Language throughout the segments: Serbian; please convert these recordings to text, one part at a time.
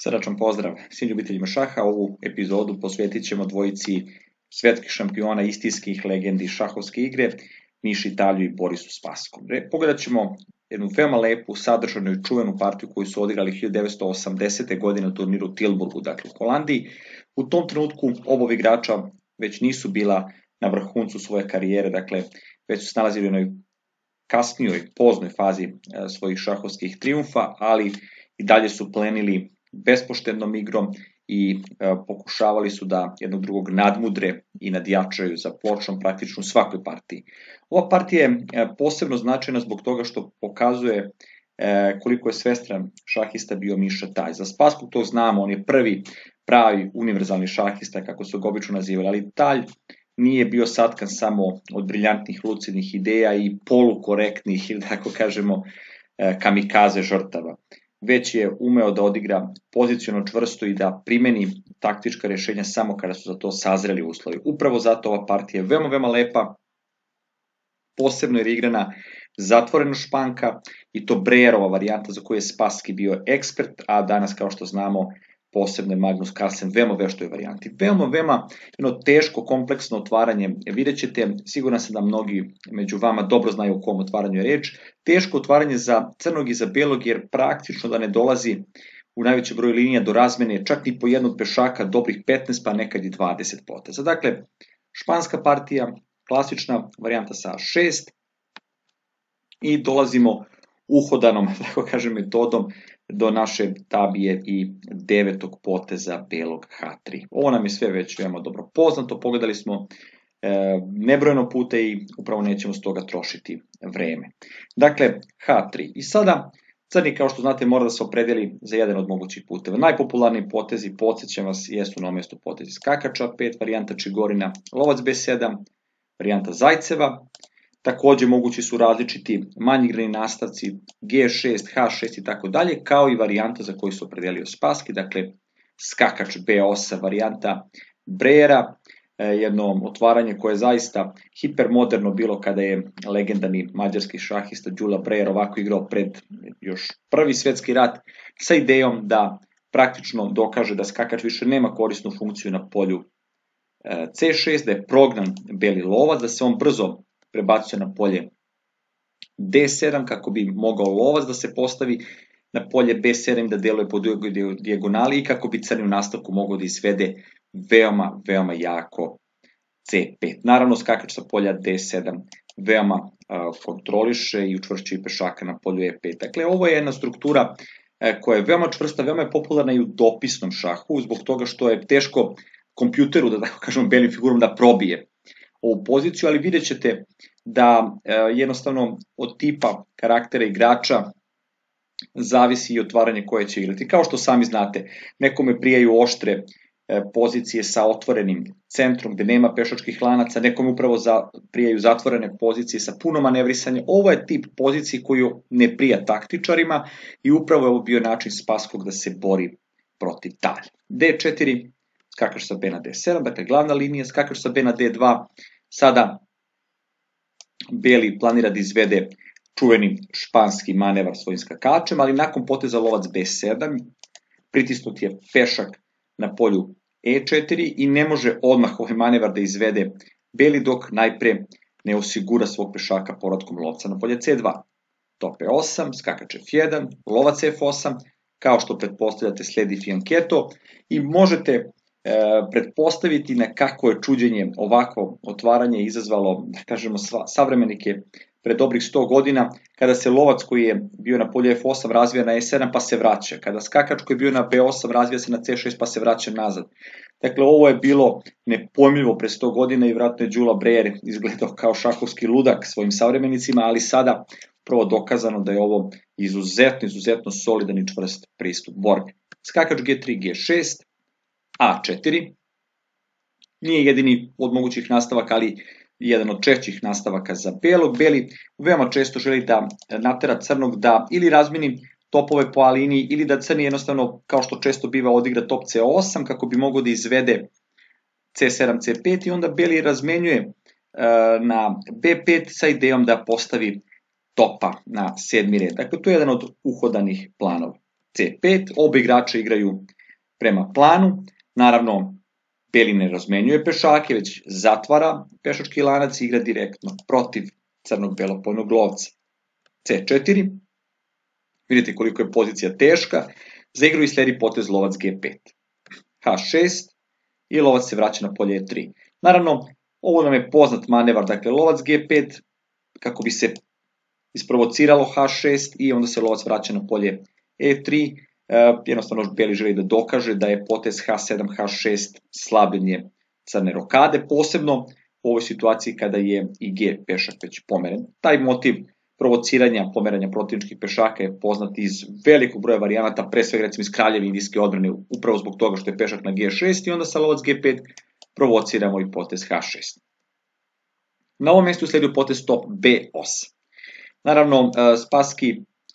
Srdačan pozdrav svim ljubiteljima šaha. Ovu epizodu posvetit ćemo dvojici svetskih šampiona, istinskih legendi šahovske igre, Miši Talju i Borisu Spaskom. Pogledat ćemo jednu veoma lepu, sadržanu i čuvenu partiju koju su odigrali 1980. godine u turniru Tilburgu, dakle u Holandiji. U tom trenutku oba igrača već nisu bila na vrhuncu svoje karijere, dakle već su se nalazili u jednoj kasnijoj, poznoj fazi svojih šahovskih trijumfa, ali i dalje su plenili bespoštednom igrom i pokušavali su da jednog drugog nadmudre i nadjačaju za pločom praktično u svakoj partiji. Ova partija je posebno značajna zbog toga što pokazuje koliko je svestran šahista bio Miša Talj. Za Spaskog to znamo, on je prvi pravi univerzalni šahista, kako su ga obično nazivali, ali Talj nije bio satkan samo od briljantnih lucidnih ideja i polukorektnih, ili tako kažemo, kamikaze žrtava, već je umeo da odigra poziciono čvrsto i da primeni taktička rješenja samo kada su za to sazreli uslovi. Upravo zato ova partija je veoma lepa, posebno je igrana zatvoreno španka i to Breyerova varijanta za koju je Spassky bio ekspert, a danas, kao što znamo, posebno je Magnus Carlsen veoma veštoj varijanti. Veoma jedno teško, kompleksno otvaranje. Vidjet ćete, siguran sam da mnogi među vama dobro znaju o kom otvaranju je reč. Teško otvaranje za crnog i za belog, jer praktično da ne dolazi u najvećem broju linija do razmene čak ni po jednog pešaka, dobrih 15 pa nekad i 20 poteza. Dakle, španska partija, klasična varijanta sa 6 i dolazimo uhodanom, tako kažem, metodom do naše tabije i 9. poteza belog H3. Ovo nam je sve već veoma dobro poznato, pogledali smo nebrojeno puta i upravo nećemo s toga trošiti vreme. Dakle, H3. I sada crni, kao što znate, mora da se opredeli za jedan od mogućih puteva. Najpopularniji potezi, podsjećam vas, jesu na ovom mjestu potezi skakača 5, varijanta Čigorina, lovac B7, varijanta Zajceva. Također mogući su različiti manji igrani nastavci G6, H6 i tako dalje, kao i varijanta za koju se opredelio Spassky, dakle skakač B8, varijanta Breyera, jedno otvaranje koje je zaista hipermoderno bilo kada je legendarni mađarski šahista Gyula Breyer ovako igrao pred još prvi svjetski rat, sa idejom da praktično dokaže da skakač više nema korisnu funkciju na polju C6, da je prognan beli lovac, da se on brzo prebacuje na polje D7 kako bi mogao lovac da se postavi na polje B7 da deluje po dijagonali i kako bi crni u nastavku mogao da izvede veoma jako C5. Naravno, skakač sa polja D7 veoma kontroliše i učvršćuje pešaka na polju E5. Dakle, ovo je jedna struktura koja je veoma čvrsta, veoma je popularna i u dopisnom šahu, zbog toga što je teško kompjuteru, da tako kažemo, belim figurom da probije ovu poziciju, ali vidjet ćete da jednostavno od tipa karaktera igrača zavisi i otvaranje koje će igrati. Kao što sami znate, nekome prijaju oštre pozicije sa otvorenim centrom gde nema pešačkih lanaca, nekome upravo prijaju zatvorene pozicije sa puno manevrisanja. Ovo je tip pozicije koju ne prija taktičarima i upravo je ovo bio način Spasskog da se bori protiv Talja. D4, skakač sa B na D7, dakle glavna linija, skakač sa B na D2, sada beli planira da izvede čuveni španski manevar svojim skakačem, ali nakon poteza lovac B7, pritisnut je pešak na polju E4 i ne može odmah ovaj manevar da izvede beli dok najpre ne osigura svog pešaka povratkom lovca na polje C2. Top E8, skakač F1, lovac F8, kao što pretpostavljate sledi fianchetto i možete pretpostaviti na kako je čuđenje ovako otvaranje izazvalo, da kažemo, savremenike pre dobrih 100 godina, kada se lovac koji je bio na polju F8 razvija na E7 pa se vraća, kada skakač koji je bio na B8 razvija se na C6 pa se vraća nazad. Dakle, ovo je bilo nepojmljivo pre 100 godina i vjerojatno je Gyula Breyer izgledao kao šahovski ludak svojim savremenicima, ali sada prvo dokazano da je ovo izuzetno solidan i čvrst pristup borbi. Skakač G3, G6, A4, nije jedini od mogućih nastavaka, ali jedan od češćih nastavaka za belog. Beli veoma često želi da natera crnog da ili razmeni topove po A liniji ili da crni jednostavno, kao što često biva, odigra top C8 kako bi mogao da izvede C7, C5 i onda beli razmenjuje na B5 sa idejom da postavi topa na 7. red. Dakle, to je jedan od uhodanih planova. C5, oba igrača igraju prema planu, naravno beli ne razmenjuje pešake, već zatvara pešački lanac i igra direktno protiv crnog belopojnog lovca. C4, vidite koliko je pozicija teška, za igru i sledi potez lovac G5. H6 i lovac se vraća na polje E3. Naravno, ovo nam je poznat manevar, dakle lovac G5 kako bi se isprovociralo H6 i onda se lovac vraća na polje E3. Jednostavno beli želi da dokaže da je potez H7, H6 slabljenje crne rokade, posebno u ovoj situaciji kada je i G pešak već pomeren. Taj motiv provociranja, pomeranja protivničkih pešaka je poznat iz velikog broja varijanata, pre svega recimo iz kraljeve indijske odbrane, upravo zbog toga što je pešak na G6 i onda sa lovac G5 provociramo i potez H6. Na ovom mjestu sledio potez top B8. Naravno, Spassky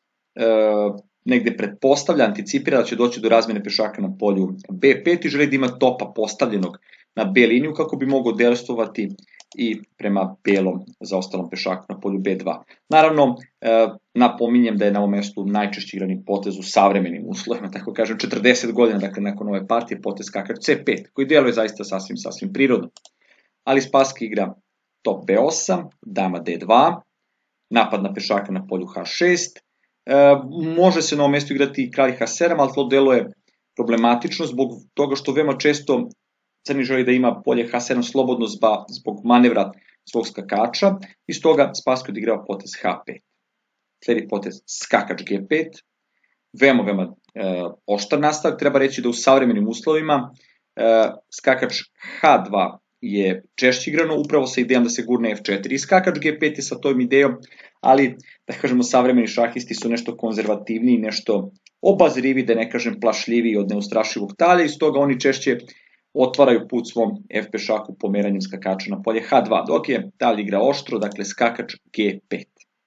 negde pretpostavlja, anticipira da će doći do razmene pešaka na polju B5 i želi da ima topa postavljenog na B liniju kako bi mogao dejstvovati i prema belom zaostalom pešaku na polju B2. Naravno, napominjem da je na ovom mjestu najčešće igrani potez u savremenim uslovima, tako kažem 40 godina, dakle nakon ove partije potez skakač C5, koji deluje zaista sasvim prirodno. Ali Spassky igra top B8, dama D2, napad na pešaka na polju H6, može se na ovom mjestu igrati i kralj H7, ali to deluje problematično zbog toga što veoma često crni želi da ima polje H7 slobodno zbog manevra svog skakača i stoga Spassky odigrava potez H5. Sledi potez skakač G5, veoma oštar nastavak, treba reći da u savremenim uslovima skakač H2 je češće igrano upravo sa idejom da se gurne F4 i skakač G5 je sa tom idejom, ali da kažemo savremeni šahisti su nešto konzervativniji, nešto obazrivi, da ne kažem plašljiviji od neustrašivog talja i stoga oni češće otvaraju put svom F pešaku pomeranjem skakača na polje H2, dok je talj igra oštro, dakle skakač G5.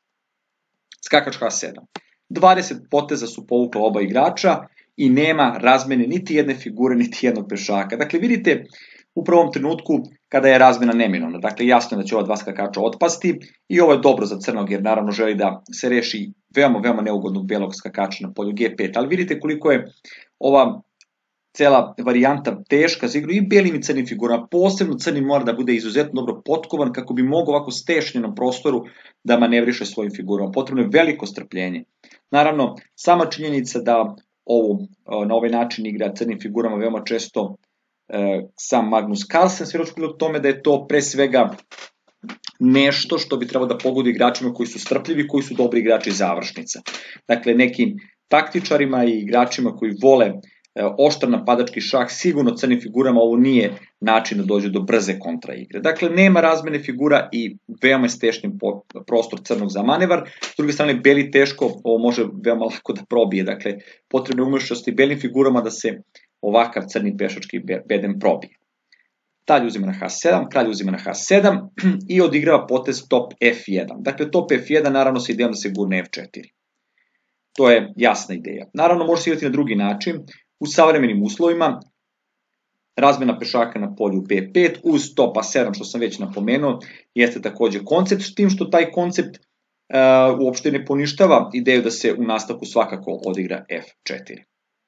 Skakač H7. 20 poteza su povukla oba igrača i nema razmene niti jedne figure, niti jednog pešaka. Dakle, vidite u prvom trenutku kada je razmena neminovna. Dakle, jasno je da će ova dva skakača otpasti i ovo je dobro za crnog jer naravno želi da se reši veoma neugodnog belog skakača na polju G5. Ali vidite koliko je ova cela varijanta teška za igru i belim i crnim figurama. Posebno crni mora da bude izuzetno dobro potkovan kako bi mogao ovako stešnjenom prostoru da manevriše svojim figurama. Potrebno je veliko strpljenje. Naravno, sama činjenica da na ovaj način igra crnim figurama veoma često sam Magnus Carlsen svjedoči prilog tome da je to pre svega nešto što bi trebalo da pogodi igračima koji su strpljivi, koji su dobri igrači završnica. Dakle, nekim taktičarima i igračima koji vole oštar napadački šah, sigurno crnim figurama ovo nije način da dođe do brze kontra igre. Dakle, nema razmene figura i veoma je stešnjen prostor crnog za manevar. S druge strane, beli teško, ovo može veoma lako da probije. Dakle, potrebno je umešnosti belim figurama da se ovakav crni pešački bedem probije. Talj uzima na H7, kralj uzima na H7 i odigrava potez top F1. Dakle, top F1 naravno sa idejom da se gurne F4. To je jasna ideja. Naravno, može se igrati na drugi način. U savremenim uslovima razmena pešaka na polju B5 uz top A7, što sam već napomenuo, jeste takođe koncept, s tim što taj koncept uopšte ne poništava ideju da se u nastavku svakako odigra F4.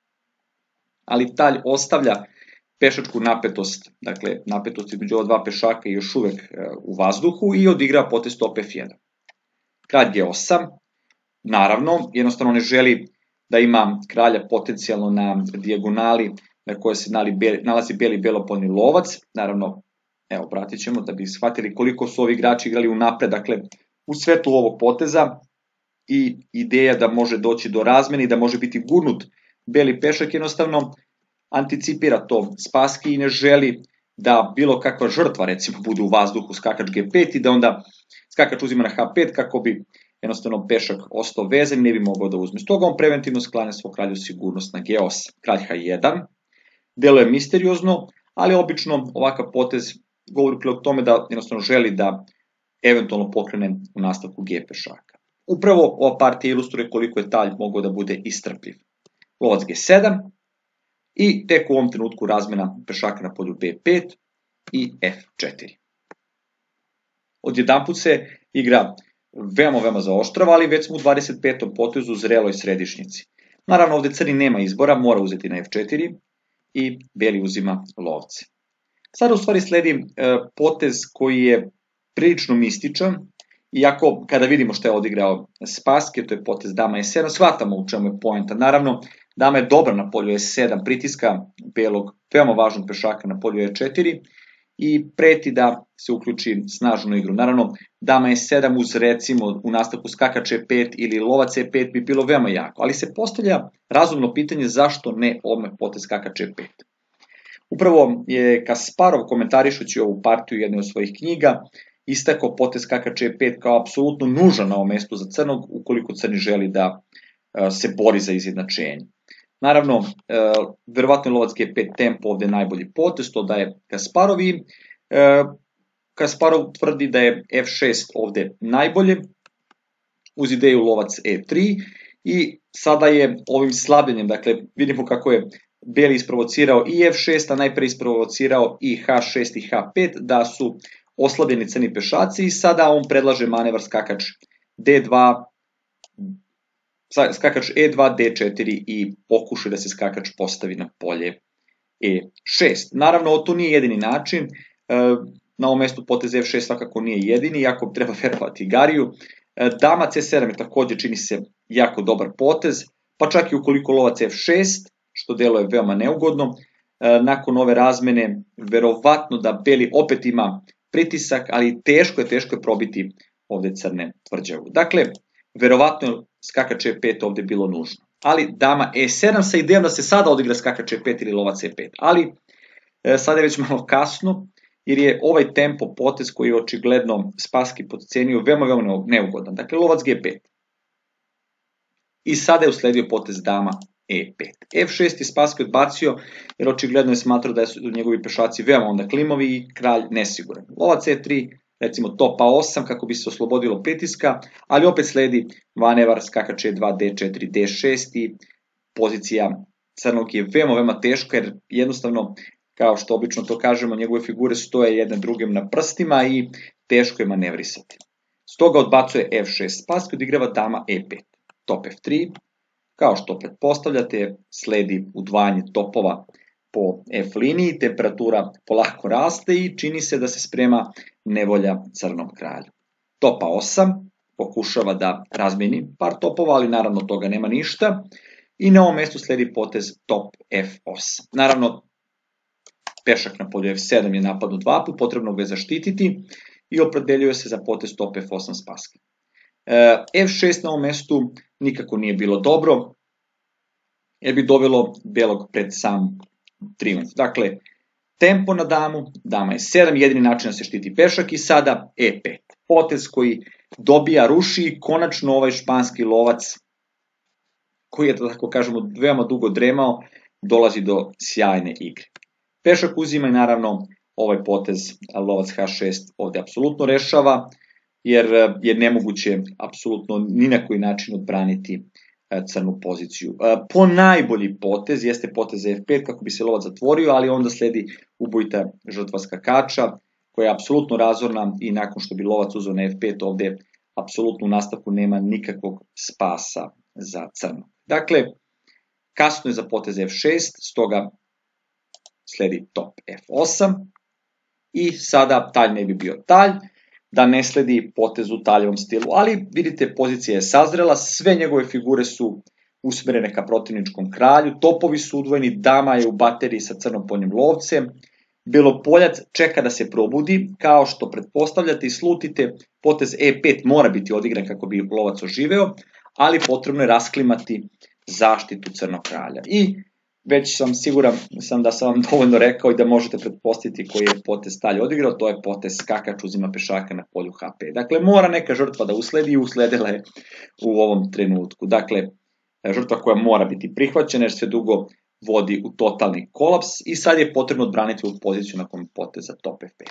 Ali talj ostavlja pešačku napetost, dakle napetost između ova dva pešaka je još uvek u vazduhu i odigra potez top F1. Kralj G8, naravno, jednostavno ne želi da ima kralja potencijalno na dijagonali na kojoj se nalazi beli belopolni lovac. Naravno, evo, pratit ćemo da bi shvatili koliko su ovi igrači igrali unapred, dakle, u svetlu ovog poteza i ideja da može doći do razmene i da može biti gurnut beli pešak, jednostavno anticipira to Spassky i ne želi da bilo kakva žrtva, recimo, bude u vazduhu skakač G5 i da onda skakač uzima na H5 kako bi jednostavno pešak ostao vezan i ne bi mogao da uzme. Stoga on preventivno sklanja svog kralju sigurnost na G8. Kralj H1 deluje misteriozno, ali obično ovakav potez govori prilog tome da jednostavno želi da eventualno pokrene u nastavku G pešaka. Upravo ova partija ilustruje koliko je talj mogao da bude istrpljiv. Lovac G7 i tek u ovom trenutku razmena pešaka na polju B5 i F4. Odjedanput se igra veoma zaoštrava, ali već smo u 25. potezu zreloj središnjici. Naravno ovdje crni nema izbora, mora uzeti na f4 i beli uzima lovce. Sada u stvari sledi potez koji je prilično mističan, iako kada vidimo što je odigrao Spassky, to je potez dama e7, shvatamo u čemu je poenta. Naravno, dama je dobra na polju e7, pritiska belog veoma važnog pešaka na polju e4 i preti da se uključi snažnu igru. Naravno, dama e7 uz recimo u nastavku skakač e5 ili lovac e5 bi bilo veoma jako, ali se postavlja razumno pitanje zašto ne odmah potez skakač e5. Upravo je Kasparov, komentarišući ovu partiju u jednoj od svojih knjiga, istakao potez skakač e5 kao apsolutno nužan na ovom mestu za crnog ukoliko crni želi da se bori za izjednačenje. Naravno, verovatno je lovac g5 tempo ovdje najbolji potez, to daje Kasparov i Kasparov tvrdi da je f6 ovdje najbolje uz ideju lovac e3 i sada je ovim slabljenjem, dakle vidimo kako je beli isprovocirao i f6, a najprije isprovocirao i h6 i h5, da su oslabljeni crni pešaci i sada on predlaže manevar skakač d2, skakač e2, d4 i pokuša da se skakač postavi na polje e6. Naravno, to nije jedini način, na ovom mestu potez f6 svakako nije jedini, iako treba verovati Gariju. Dama c7 je također, čini se, jako dobar potez, pa čak i ukoliko lovac f6, što deluje veoma neugodno, nakon ove razmene verovatno da beli opet ima pritisak, ali teško je probiti ovdje crne tvrđavu. Dakle, verovatno je skakač e5 ovdje bilo nužno. Ali dama e7 sa idejom da se sada odigra skakač e5 ili lovac e5. Ali sada je već malo kasno, jer je ovaj tempo potez koji je očigledno Spassky podcenio veoma neugodan. Dakle, lovac g5. I sada je usledio potez dama e5. f6 je Spassky odbacio jer očigledno je smatrao da su njegovi pešaci veoma onda klimovi i kralj nesiguran. Lovac e3, recimo topa 8 kako bi se oslobodilo pritiska, ali opet sledi manevar skakač e2, d4, d6 i pozicija crnog je veoma teška jer jednostavno, kao što obično to kažemo, njegove figure stoje jedne drugim na prstima i teško je manevrisati. Stoga odbacuje f6 Spassky, odigrava dama e5, top f3. Kao što pretpostavljate, sledi udvajanje topova po F liniji, temperatura polako raste i čini se da se sprema nevolja crnom kralju. Topa 8, pokušava da razmeni par topova, ali naravno toga nema ništa. I na ovom mjestu sledi potez top F8. Naravno, pešak na polju F7 je napadnut dva put, potrebno ga je zaštititi i opredeljuje se za potez top F8 Spassky. F6 na ovom mjestu nikako nije bilo dobro, jer bi dovelo belog pred sam trijumf. Dakle, tempo na damu, dama je 7, jedini način da se štiti pešak i sada e5. Potez koji dobija, ruši i konačno ovaj španski lovac, koji je, tako kažemo, veoma dugo dremao, dolazi do sjajne igre. Pešak uzima i naravno ovaj potez lovac h6 ovdje apsolutno rešava, jer je nemoguće apsolutno ni na koji način odbraniti crnu poziciju. Po najbolji potez jeste potez f5 kako bi se lovac zatvorio, ali onda sledi ubojita žrtva skakača koja je apsolutno razorna i nakon što bi lovac uzeo na f5 ovdje apsolutno u nastavku nema nikakvog spasa za crno. Dakle, kasno je za potez f6, stoga sledi top f8 i sada talj ne bi bio talj, da ne sledi potez u taljevom stilu, ali vidite pozicija je sazrela, sve njegove figure su usmjerene ka protivničkom kralju, topovi su udvojeni, dama je u bateriji sa crnopoljnim lovcem, belopoljac čeka da se probudi, kao što pretpostavljate i slutite, potez e5 mora biti odigran kako bi lovac oživeo, ali potrebno je rasklimati zaštitu crnog kralja. I već sam siguran da sam vam dovoljno rekao i da možete pretpostaviti koji je potez talj odigrao, to je potez skakač uzima pešaka na polju h5. Dakle, mora neka žrtva da usledi i usledila je u ovom trenutku. Dakle, žrtva koja mora biti prihvaćena jer sve dugo vodi u totalni kolaps i sad je potrebno odbraniti ovu poziciju nakon poteza top f5.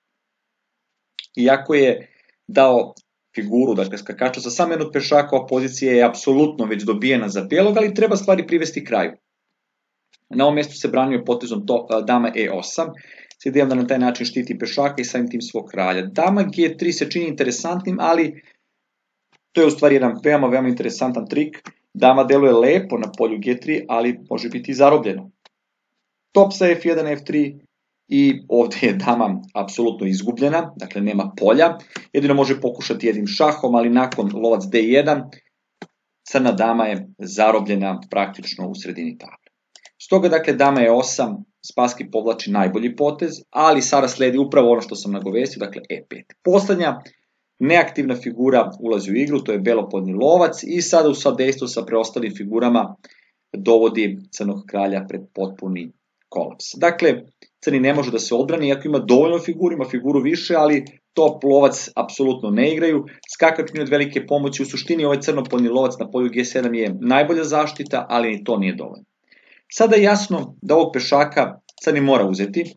Iako je dao figuru, dakle skakača sa samo jednog pešaka, ova pozicija je apsolutno već dobijena za belog, ali treba stvari privesti kraju. Na ovom mjestu se branio potezom dama e8, s idejom da na taj način štiti pešaka i samim tim svog kralja. Dama g3 se čini interesantnim, ali to je u stvari jedan veoma interesantan trik, Dama deluje lepo na polju G3, ali može biti zarobljeno. Top sa F1, F3 i ovdje je dama apsolutno izgubljena, dakle nema polja. Jedino može pokušati jednim šahom, ali nakon lovac D1, crna dama je zarobljena praktično u sredini table. Stoga, dakle, dama E8, Spassky povlači najbolji potez, ali sada sledi upravo ono što sam nagovestio, dakle E5. Poslednja neaktivna figura ulazi u igru, to je belopodni lovac i sada u sadejstvu sa preostalim figurama dovodi crnog kralja pred potpuni kolaps. Dakle, crni ne može da se odbrani, iako ima dovoljno figura, ima figuru više, ali top lovac apsolutno ne igraju. Skakač nije od velike pomoći, u suštini ovaj crnopodni lovac na polju G7 je najbolja zaštita, ali ni to nije dovoljno. Sada je jasno da ovog pešaka crni mora uzeti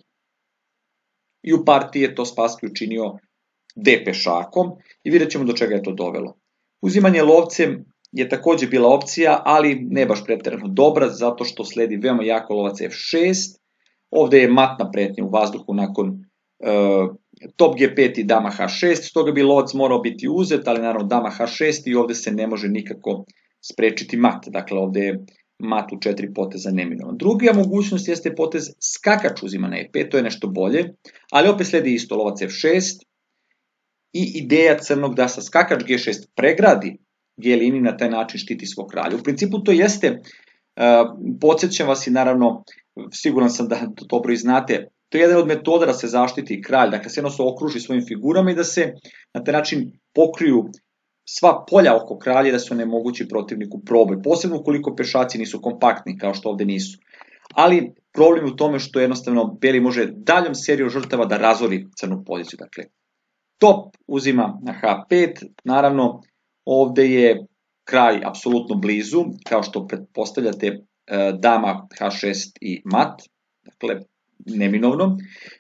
i u partiji je to Spassky učinio D pešakom i vidjet ćemo do čega je to dovelo. Uzimanje lovcem je takođe bila opcija, ali ne baš pretjerano dobra, zato što sledi veoma jako lovac F6. Ovde je matna pretnja u vazduhu nakon top G5 i dama H6, stoga bi lovac morao biti uzet, ali naravno dama H6 i ovde se ne može nikako sprečiti mat. Dakle, ovde je mat u 4 poteza neminovan. Druga mogućnost jeste potez skakač uzima na E5, to je nešto bolje, ali opet sledi isto lovac F6 i ideja crnog da sa skakač G6 pregradi G liniju, na taj način štiti svog kralja. U principu to jeste, podsjećam vas i naravno, siguran sam da to dobro i znate, to je jedan od metoda da se zaštiti kralj, dakle se jednostavno okruži svojim figurama i da se na taj način pokriju sva polja oko kralja, da se onemogući protivniku proboj, posebno ukoliko pešaci nisu kompaktni, kao što ovde nisu. Ali problem je u tome što jednostavno beli može daljom serijom žrtava da razori crnu poziciju. Dakle, top uzima na H5, naravno ovde je kralj apsolutno blizu, kao što pretpostavljate dama H6 i mat, dakle neminovno.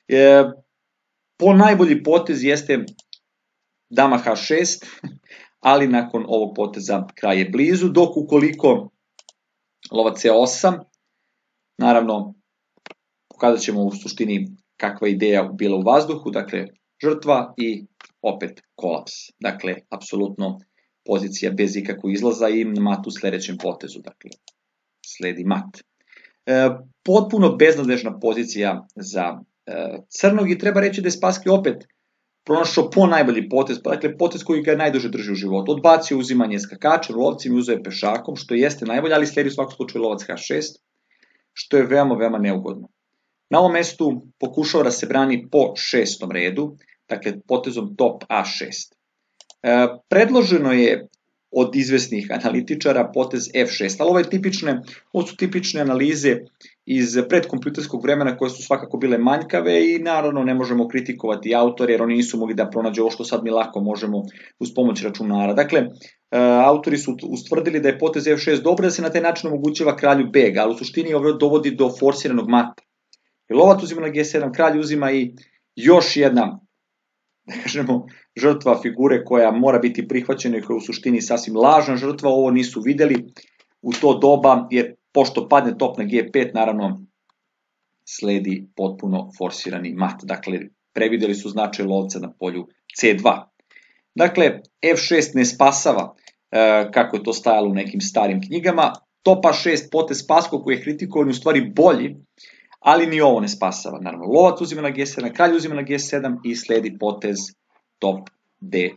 Po najbolji potez jeste dama H6, ali nakon ovog poteza kralj je blizu, dok ukoliko lovac C8, naravno pokazat ćemo u suštini kakva ideja bila u vazduhu, dakle žrtva i opet kolaps. Dakle, apsolutno pozicija bez ikakvog izlaza i mat u sledećem potezu, dakle sledi mat. Potpuno beznadežna pozicija za crnog i treba reći da je Spassky opet pronašao po najbolji potez, dakle potez koji ga najduže drži u životu. Odbacio uzimanje skakačem, lovcem i uzeo je pešakom, što jeste najbolje, ali sledi u svakom slučaju lovac H6, što je veoma, veoma neugodno. Na ovom mestu pokušao da se brani po šestom redu, dakle potezom top A6. Predloženo je od izvesnih analitičara potez F6, ali ovo su tipične analize iz predkompjuterskog vremena koje su svakako bile manjkave i naravno ne možemo kritikovati autore jer oni nisu mogli da pronađu ovo što sad mi lako možemo uz pomoć računara. Dakle, autori su ustvrdili da je potez F6 dobro da se na taj način omogućava kralju beg, ali u suštini ovo dovodi do forsiranog mata. Lovac uzima na G7, kralj uzima i još jedna, da kažemo, žrtva figure koja mora biti prihvaćena i koja je u suštini sasvim lažna žrtva, ovo nisu videli u to doba, jer pošto padne top na G5, naravno sledi potpuno forsirani mat. Dakle, prevideli su značaj lovca na polju C2. Dakle, F6 ne spasava, kako je to stajalo u nekim starim knjigama, top A6 potez Spassky koji je kritikovan u stvari bolji, ali ni ovo ne spasava. Naravno, lovac uzima na G7, kralj uzima na G7 i sledi potez top D.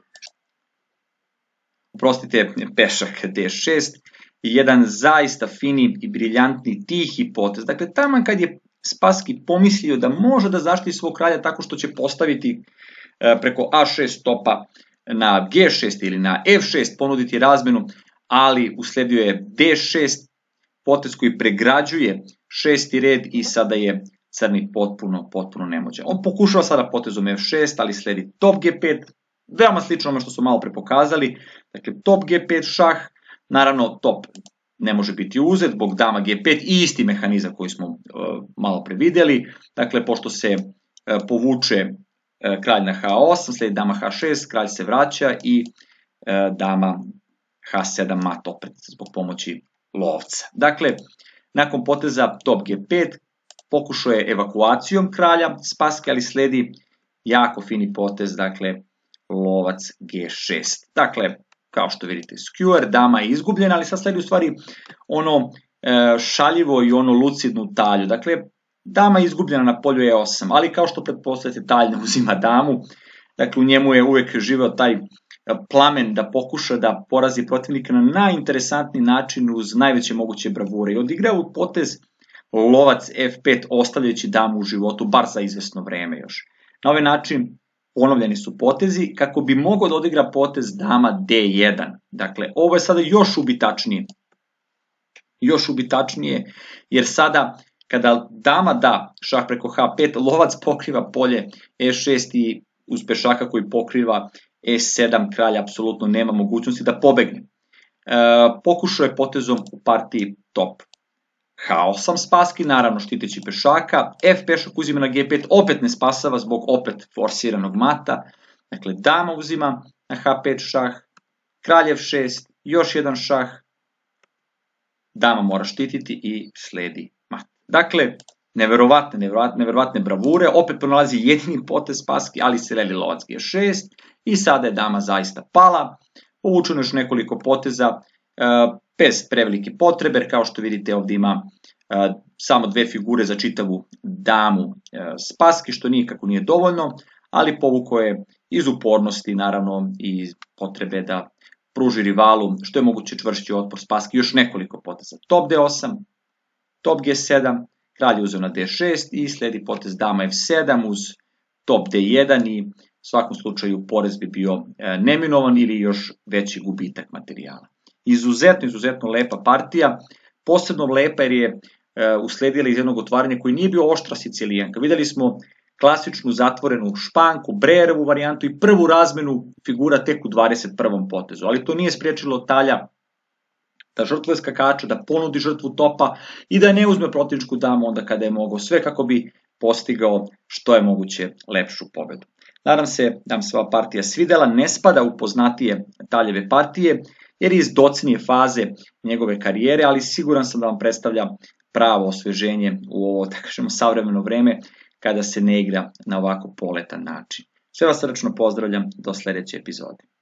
Oprostite, pešak D6 i jedan zaista fini i briljantni tihi potez. Dakle, taman kad je Spassky pomislio da može da zaštiti svog kralja tako što će postaviti preko A6 topa na G6 ili na F6 ponuditi razmenu, ali usledio je D6 potez koji pregrađuje šesti red i sada je crni potpuno nemoćan. On pokušava sada potezom F6, ali sledi top G5, veoma slično ono što su malo pre pokazali. Dakle, top G5 šah, naravno top ne može biti uzet, zbog dama G5 i isti mehanizam koji smo malo pre videli. Dakle, pošto se povuče kralj na H8, sledi dama H6, kralj se vraća i dama H7 mat opet zbog pomoći lovca. Dakle, nakon poteza top G5 pokušao je evakuacijom kralja Spassky, ali sledi jako fini potez, dakle lovac G6. Dakle, kao što vidite, skewer, dama je izgubljena, ali sad sledi u stvari ono šaljivo i ono lucidnu talju. Dakle, dama je izgubljena na polju E8, ali kao što pretpostavljate, talj ne uzima damu, dakle u njemu je uvek živeo taj plamen da pokuša da porazi protivnika na najinteresantniji način uz najveće moguće bravure i odigrao u potez lovac F5 ostavljajući damu u životu bar za izvesno vreme još. Na ovaj način ponovljeni su potezi kako bi mogao da odigra potez dama D1. Dakle, ovo je sada još ubitačnije, jer sada kada dama da šah preko H5, lovac pokriva polje E6 i uz pešaka koji pokriva E7 kralj apsolutno nema mogućnosti da pobegne. Pokušao je potezom u partiji top H8 spaski, naravno štiteći pešaka, F pešak uzima na G5, opet ne spasava zbog opet forsiranog mata, dakle dama uzima na H5 šah, kralj F6, još jedan šah, dama mora štititi i sledi mat. Dakle, neverovatne bravure, opet pronalazi jedini potez spaski, ali se leli lovac G6 i sada je dama zaista pala, povučeno još nekoliko poteza, bez prevelike potrebe, jer kao što vidite ovdje ima samo dve figure za čitavu damu spaski, što nikako nije dovoljno, ali povukao je iz upornosti, naravno, i potrebe da pruži rivalu što je moguće čvršći otpor spaski, još nekoliko poteza. Top D8, top G7, kralj je uzeo na D6 i sledi potez dama F7 uz top D1 i u svakom slučaju porez bi bio neminovan ili još veći gubitak materijala. Izuzetno lepa partija, posebno lepa jer je usledila iz jednog otvaranja koji nije bio oštra sicilijanka. Videli smo klasičnu zatvorenu španku, Brejerovu varijantu i prvu razmenu figura tek u 21. potezu, ali to nije spriječilo talja da žrtvuje skakača, da ponudi žrtvu topa i da ne uzme protivničku damu onda kada je mogao, sve kako bi postigao što je moguće lepšu pobedu. Nadam se da vam se ova partija svidela, ne spada u poznatije taljeve partije, jer je iz docenije faze njegove karijere, ali siguran sam da vam predstavlja pravo osveženje u ovo, da kažemo, savremeno vreme kada se ne igra na ovako poletan način. Sve vas srdačno pozdravljam, do sledeće epizode.